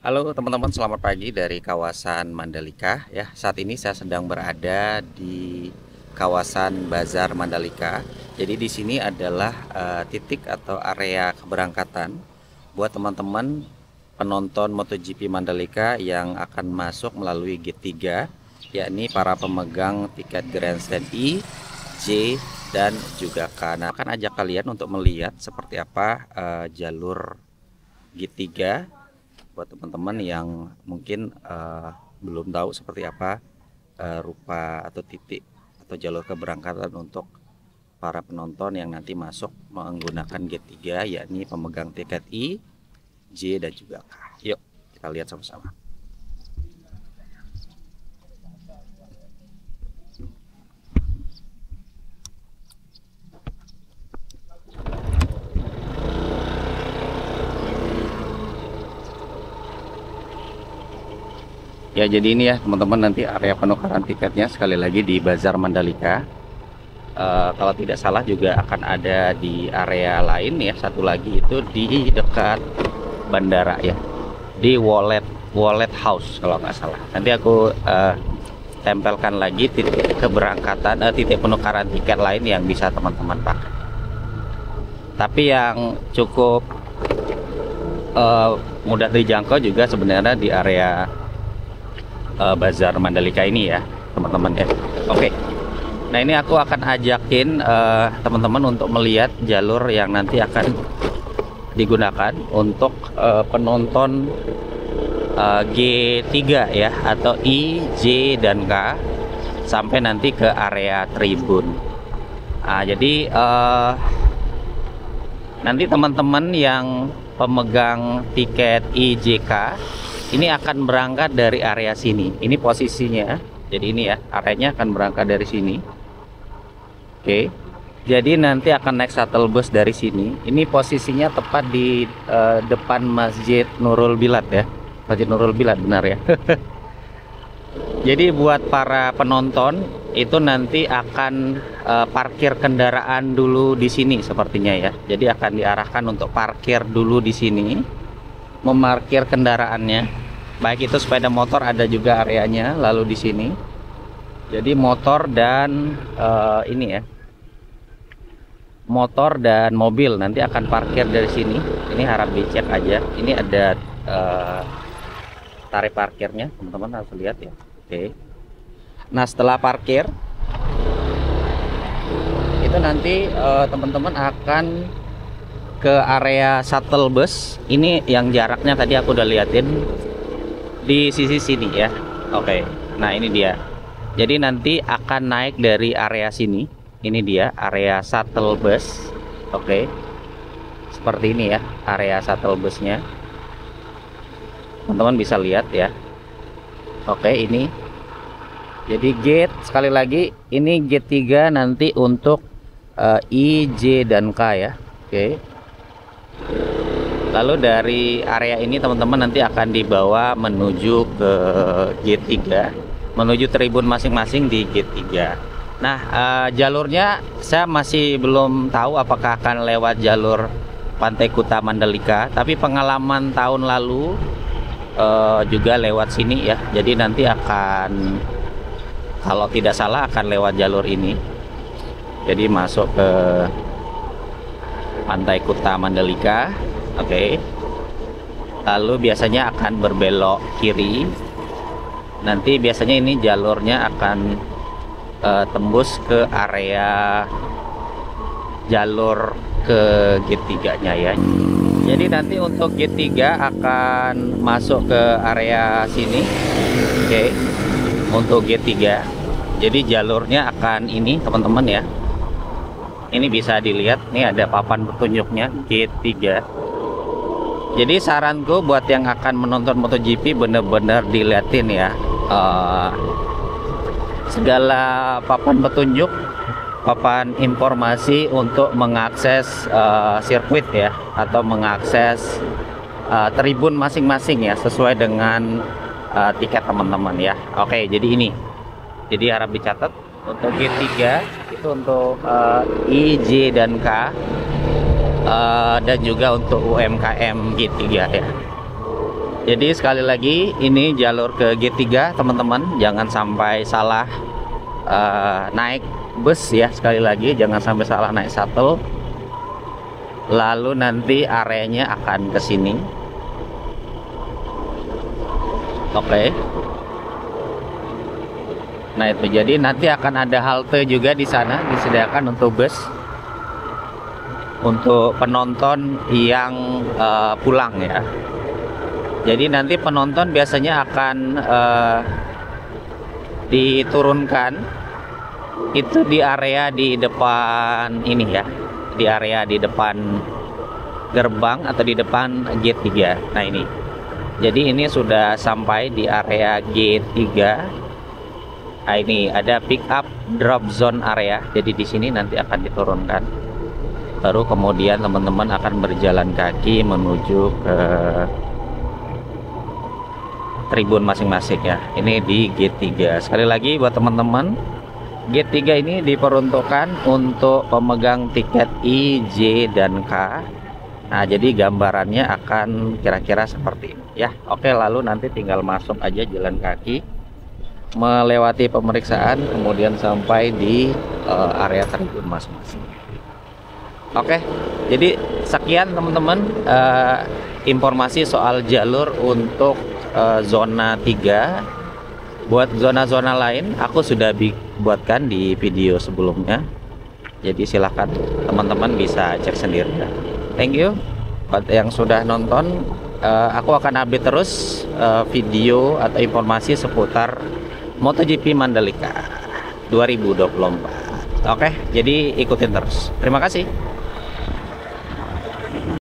Halo teman-teman, selamat pagi dari kawasan Mandalika ya. Saat ini saya sedang berada di kawasan Bazar Mandalika. Jadi di sini adalah titik atau area keberangkatan buat teman-teman penonton MotoGP Mandalika yang akan masuk melalui gate 3, yakni para pemegang tiket Grandstand I, J, dan juga K. Nah, akan ajak kalian untuk melihat seperti apa jalur gate 3 buat teman-teman yang mungkin belum tahu seperti apa rupa atau titik atau jalur keberangkatan untuk para penonton yang nanti masuk menggunakan gate 3, yakni pemegang tiket I, J, dan juga K. Yuk kita lihat sama-sama. Ya, jadi ini ya teman-teman, nanti area penukaran tiketnya sekali lagi di Bazar Mandalika. Kalau tidak salah juga akan ada di area lain ya, satu lagi itu di dekat bandara ya, di Wallet House kalau nggak salah. Nanti aku tempelkan lagi titik keberangkatan, titik penukaran tiket lain yang bisa teman-teman pakai. Tapi yang cukup mudah dijangkau juga sebenarnya di area Bazar Mandalika ini ya teman-teman ya. Oke. Nah, ini aku akan ajakin teman-teman untuk melihat jalur yang nanti akan digunakan untuk penonton G3 ya, atau I, J, dan K sampai nanti ke area tribun. Nah, jadi nanti teman-teman yang pemegang tiket IJK ini akan berangkat dari area sini. Ini posisinya. Jadi ini ya, areanya akan berangkat dari sini. Oke. Jadi nanti akan naik shuttle bus dari sini. Ini posisinya tepat di depan Masjid Nurul Bilad ya. Masjid Nurul Bilad, benar ya. Jadi buat para penonton itu nanti akan parkir kendaraan dulu di sini sepertinya ya. Jadi akan diarahkan untuk parkir dulu di sini, memarkir kendaraannya, baik itu sepeda motor, ada juga areanya lalu di sini. Jadi motor dan ini ya, motor dan mobil nanti akan parkir dari sini. Ini harap dicek aja, ini ada tarif parkirnya, teman-teman harus lihat ya. Oke. Nah, setelah parkir itu nanti teman-teman akan ke area shuttle bus. Ini yang jaraknya tadi aku udah liatin di sisi sini ya. Oke. Nah, ini dia. Jadi nanti akan naik dari area sini. Ini dia area shuttle bus. Oke. Seperti ini ya area shuttle busnya. Teman-teman bisa lihat ya. Oke, ini. Jadi gate, sekali lagi ini gate 3 nanti untuk I, J, dan K ya. Oke. Lalu dari area ini teman-teman nanti akan dibawa menuju ke gate 3, menuju tribun masing-masing di gate 3. Nah, jalurnya saya masih belum tahu apakah akan lewat jalur Pantai Kuta Mandalika, tapi pengalaman tahun lalu juga lewat sini ya. Jadi nanti akan, kalau tidak salah akan lewat jalur ini. Jadi masuk ke Pantai Kuta Mandalika. Oke. Lalu biasanya akan berbelok kiri. Nanti biasanya ini jalurnya akan tembus ke area jalur ke gate 3-nya ya. Jadi nanti untuk gate 3 akan masuk ke area sini. Oke. Untuk gate 3. Jadi jalurnya akan ini teman-teman ya. Ini bisa dilihat, nih ada papan petunjuknya gate 3. Jadi saranku buat yang akan menonton MotoGP bener-bener diliatin ya segala papan petunjuk, papan informasi untuk mengakses sirkuit ya, atau mengakses tribun masing-masing ya, sesuai dengan tiket teman-teman ya. Oke, jadi ini. Jadi harap dicatat untuk G3 itu untuk I, J, dan K, dan juga untuk UMKM G3 ya. Jadi sekali lagi ini jalur ke G3 teman-teman, jangan sampai salah naik bus ya. Sekali lagi jangan sampai salah naik shuttle, lalu nanti areanya akan ke sini. Oke. Nah itu, jadi nanti akan ada halte juga di sana, disediakan untuk bus untuk penonton yang pulang ya. Jadi nanti penonton biasanya akan diturunkan itu di area di depan ini ya, di area di depan gerbang atau di depan G3. Nah ini, jadi ini sudah sampai di area G3. Nah ini ada pick up drop zone area, jadi di sini nanti akan diturunkan, baru kemudian teman-teman akan berjalan kaki menuju ke tribun masing-masing ya. Ini di G3. Sekali lagi buat teman-teman, G3 ini diperuntukkan untuk pemegang tiket I, J, dan K. Nah jadi gambarannya akan kira-kira seperti ini ya. Oke, lalu nanti tinggal masuk aja jalan kaki, melewati pemeriksaan, kemudian sampai di area tribun masing-masing. Oke, jadi sekian teman-teman informasi soal jalur untuk zona 3. Buat zona-zona lain aku sudah buatkan di video sebelumnya, jadi silahkan teman-teman bisa cek sendiri ya. Thank you buat yang sudah nonton. Aku akan update terus video atau informasi seputar MotoGP Mandalika 2024. Oke, jadi ikutin terus. Terima kasih.